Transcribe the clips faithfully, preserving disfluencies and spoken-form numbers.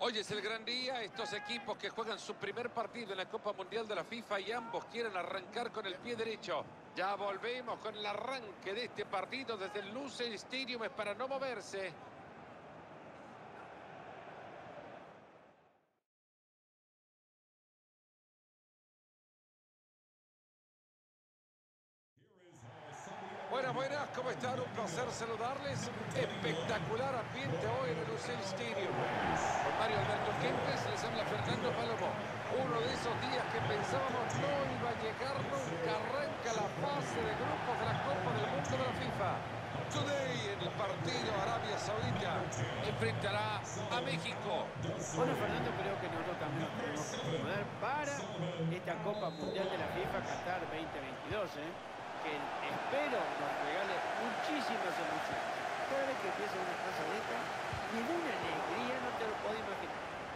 Hoy es el gran día, estos equipos que juegan su primer partido en la Copa Mundial de la FIFA y ambos quieren arrancar con el pie derecho. Ya volvemos con el arranque de este partido desde el Lusail Stadium, es para no moverse. Buenas, buenas, ¿cómo están? Un placer saludarles. Espectacular ambiente hoy en el Lusail Stadium. Con Mario Alberto Kempes les habla Fernando Palomo. Uno de esos días que pensábamos no iba a llegar nunca. Arranca la fase de grupos de la Copa del Mundo de la FIFA. Today en el partido Arabia Saudita enfrentará a México. Bueno, Fernando, creo que nosotros también nos tenemos que acomodar para esta Copa Mundial de la FIFA Qatar veinte veintidós, ¿eh? que espero nos regale muchísimas emociones. Cada vez que empieza una cosa de esta, me da una alegría, no te lo puedo imaginar.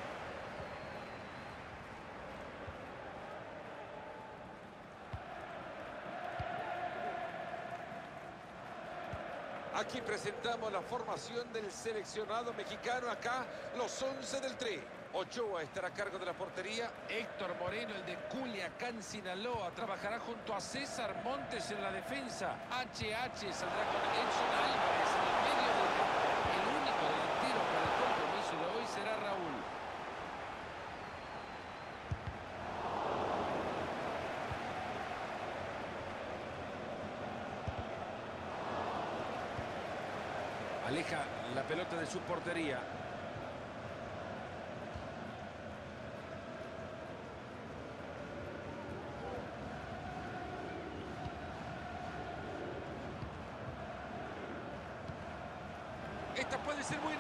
Aquí presentamos la formación del seleccionado mexicano. Acá los once del Tri. Ochoa estará a cargo de la portería. Héctor Moreno, el de Culiacán, Sinaloa, trabajará junto a César Montes en la defensa. H H saldrá con Edson Álvarez en el medio del campo. El único delantero para el compromiso de hoy será Raúl. Aleja la pelota de su portería. Esta puede ser buena.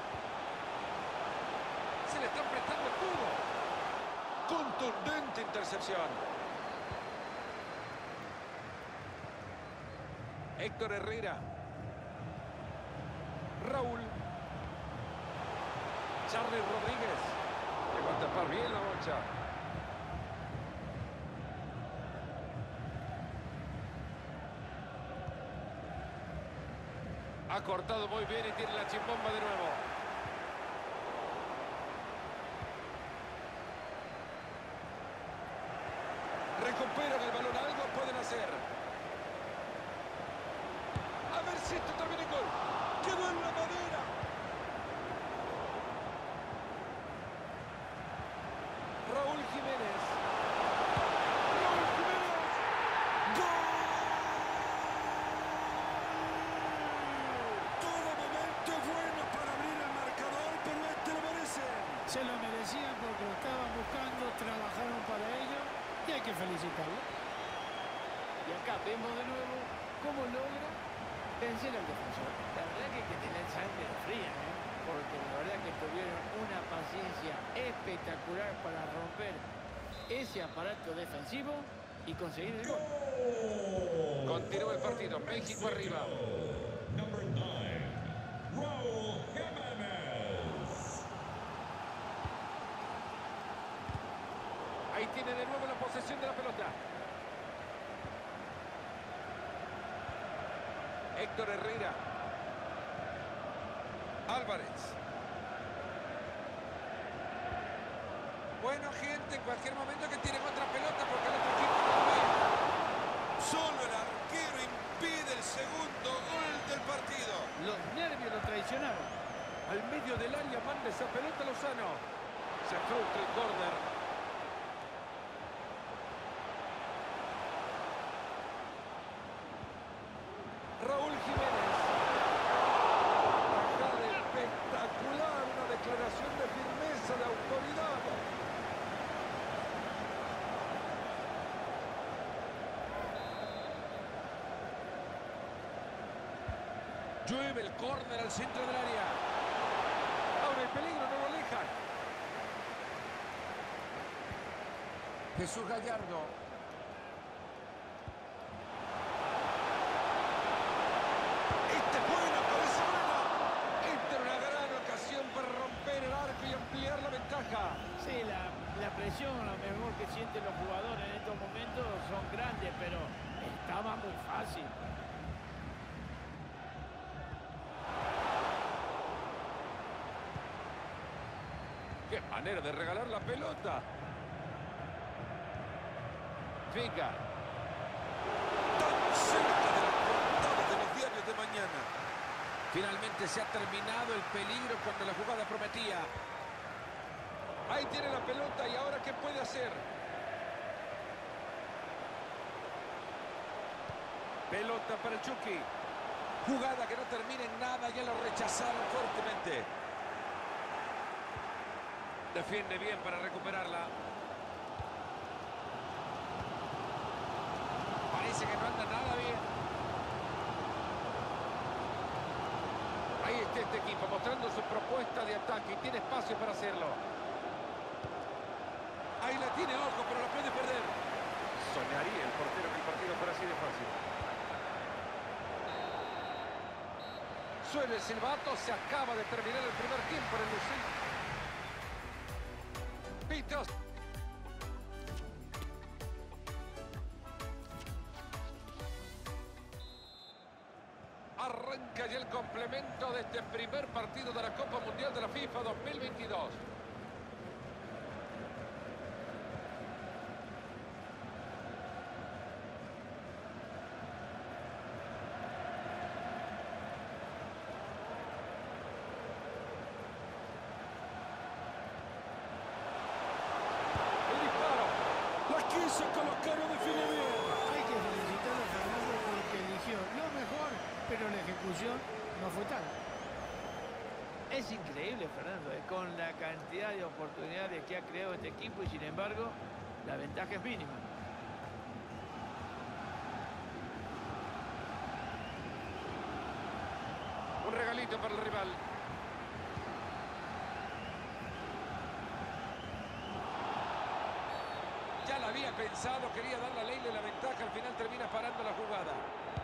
Se le están prestando el cubo. Contundente intercepción. Héctor Herrera. Raúl. Charly Rodríguez. Le va a tapar bien la bocha. Ha cortado muy bien y tiene la chimbomba de nuevo. Recuperan el balón. Algo pueden hacer. A ver si esto termina en gol. ¡Quedó en la madera! Raúl Jiménez. Raúl Jiménez. ¡Gol! Todo momento es bueno para abrir el marcador, pero este lo merece. Se lo merecían porque lo estaban buscando, trabajaron para ello y hay que felicitarlo. Y acá vemos de nuevo cómo logra vencer al defensor. La verdad que hay que tener sangre fría, ¿eh? Porque la verdad que tuvieron una paciencia espectacular para romper ese aparato defensivo y conseguir el gol. Continúa el partido. México arriba. Number nine, Raúl Jiménez. Ahí tiene de nuevo la posesión de la pelota. Héctor Herrera. Álvarez. Bueno, gente, en cualquier momento que tienen otra pelota porque el otro equipo no ve. Solo el arquero impide el segundo gol del partido. Los nervios lo traicionaron. Al medio del área manda esa pelota Lozano. Se frustra el córner. Raúl Jiménez. Tajada espectacular, una declaración de firmeza, de autoridad. Llueve el córner al centro del área. Ahora el peligro, no lo alejan. Jesús Gallardo. Este es bueno, parece bueno. Esta era una gran ocasión para romper el arco y ampliar la ventaja. Sí, la, la presión, lo mejor que sienten los jugadores en estos momentos son grandes, pero estaba muy fácil. ¡Qué manera de regalar la pelota! Figa. Tan cerca de la portada de los diarios de mañana. Finalmente se ha terminado el peligro cuando la jugada prometía. Ahí tiene la pelota y ahora ¿qué puede hacer? Pelota para el Chucky. Jugada que no termina en nada, ya lo rechazaron fuertemente. Defiende bien para recuperarla. Parece que no anda nada bien. Ahí está este equipo mostrando su propuesta de ataque y tiene espacio para hacerlo. Ahí la tiene, ojo, pero la puede perder. Soñaría el portero que el partido fuera así de fácil. Suena el silbato, se acaba de terminar el primer tiempo en el Lucil. Pitos. Arranca ya el complemento de este primer partido de la Copa Mundial de la FIFA dos mil veintidós. Se colocaron, define bien. Hay que felicitar a Fernando porque eligió lo mejor, pero la ejecución no fue tal. Es increíble, Fernando, eh, con la cantidad de oportunidades que ha creado este equipo y sin embargo la ventaja es mínima. Un regalito para el rival. Ya la había pensado, quería dar la ley de la ventaja, al final termina parando la jugada.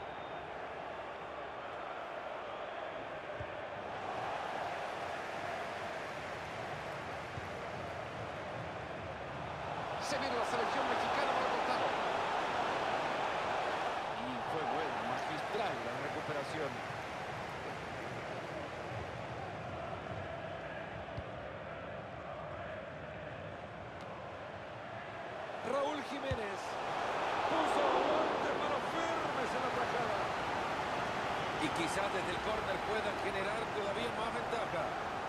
Se viene la selección mexicana para contarlo. Y fue bueno, magistral la recuperación. Raúl Jiménez puso guantes, manos firmes en la tajada. Y quizás desde el córner puedan generar todavía más ventaja.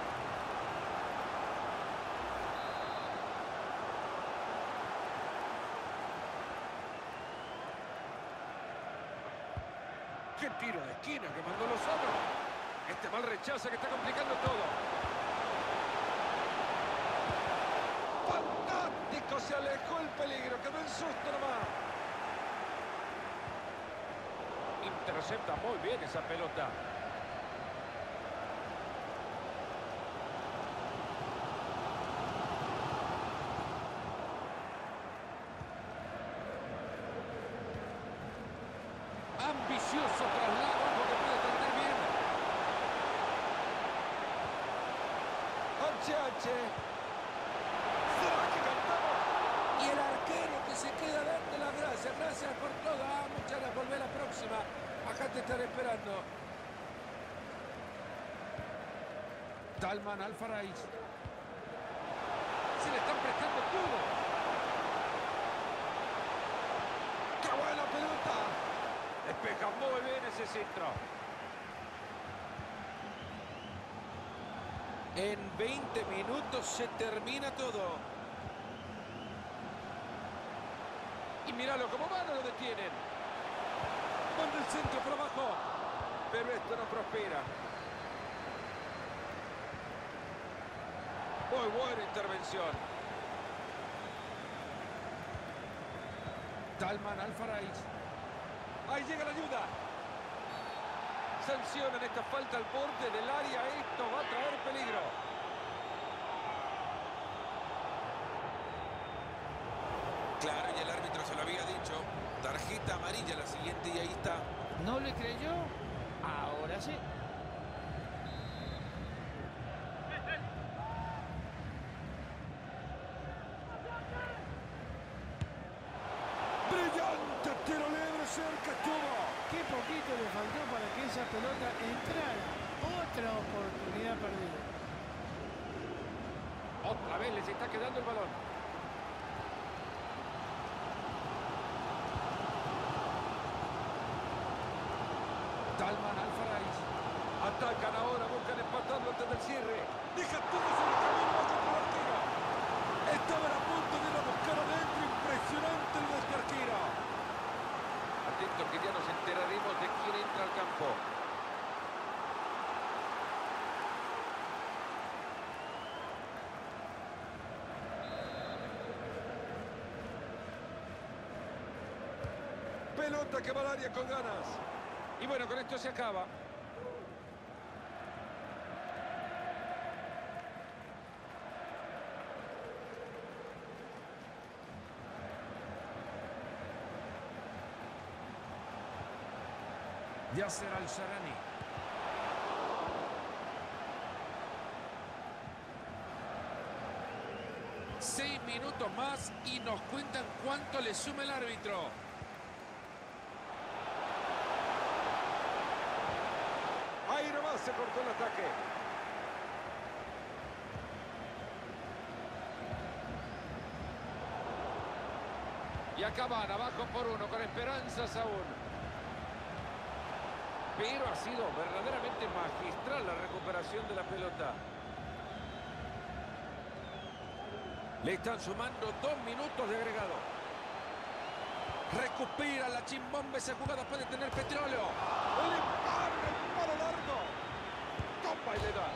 ¡Qué tiro de esquina que mandó Lozano! Este mal rechaza que está complicando todo. ¡Fantástico! Se alejó el peligro, quedó en susto nomás. Intercepta muy bien esa pelota. Ambicioso traslado, porque puede tener bien. Anche, Anche. ¿Será que cantamos? Y el arquero que se queda dando las gracias. Gracias por todo. Ah, muchas gracias. Volvé la próxima. Acá te estaré esperando. Dalman Alfarais. Se le están prestando todo. ¡Qué buena pelota! Despeja muy bien ese centro. En veinte minutos se termina todo. Y míralo cómo va, no lo detienen. Manda el centro por abajo. Pero esto no prospera. Muy buena intervención. Dalman Alfarais. Ahí llega la ayuda. Sancionan esta falta al borde del área. Esto va a traer peligro. Claro, y el árbitro se lo había dicho. Tarjeta amarilla la siguiente y ahí está. ¿No le creyó? Ahora sí. ¡Brillante tiro libre! Cerca estuvo. Qué poquito le faltó para que esa pelota entrara. Otra oportunidad perdida. Otra vez les está quedando el balón. Dalman Alfarais. Atacan ahora, buscan empatarlo antes del cierre. Deja todo sobre el camino bajo el arquero. Estaban a punto de ir a buscar adentro. Impresionante el de este arquero. Atento que ya nos enteraremos de quién entra al campo. Pelota que va al área con ganas. Y bueno, con esto se acaba. Yasser Al-Sharani. Seis minutos más y nos cuentan cuánto le suma el árbitro. Ahí nomás se cortó el ataque. Y acaban abajo por uno con esperanzas aún. Pero ha sido verdaderamente magistral la recuperación de la pelota. Le están sumando dos minutos de agregado. Recupera la chimbomba. Esa jugada puede tener petróleo. El empate, el palo largo. Toma y le da.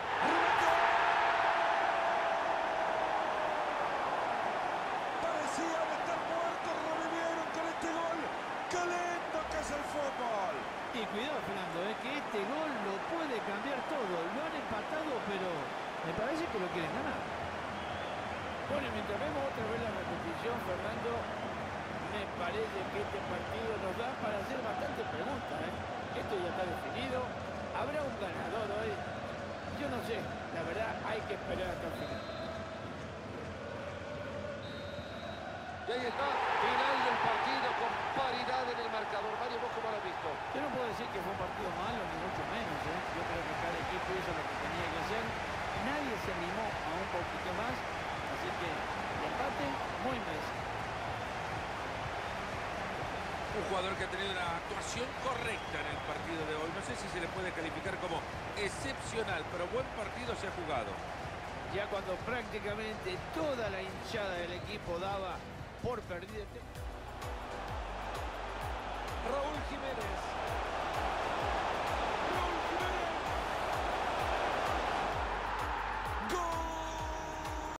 Parecían estar muertos. Revivieron con este gol. ¡Qué lindo que es el fútbol! Y cuidado, Fernando, eh, que este gol lo puede cambiar todo. Lo han empatado, pero me parece que lo quieren ganar. Bueno, mientras vemos otra vez la repetición, Fernando, me parece que este partido nos da para hacer bastantes preguntas. ¿eh? Esto ya está definido. ¿Habrá un ganador hoy? Yo no sé. La verdad, hay que esperar hasta el final. Y ahí está, final del partido con paridad en el marcador. Mario, ¿vos cómo lo has visto? Yo no puedo decir que fue un partido malo, ni mucho menos. ¿eh? Yo creo que cada equipo hizo lo que tenía que hacer. Nadie se animó a un poquito más. Así que el empate, muy merecido. Un jugador que ha tenido una actuación correcta en el partido de hoy. No sé si se le puede calificar como excepcional, pero buen partido se ha jugado. Ya cuando prácticamente toda la hinchada del equipo daba por perdido.